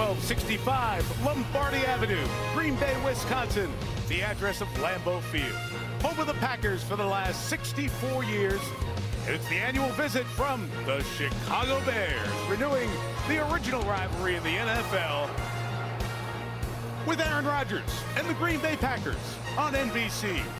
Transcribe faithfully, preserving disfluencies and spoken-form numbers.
twelve sixty-five Lombardi Avenue, Green Bay, Wisconsin, the address of Lambeau Field, home of the Packers for the last sixty-four years. And it's the annual visit from the Chicago Bears, renewing the original rivalry in the N F L with Aaron Rodgers and the Green Bay Packers on N B C.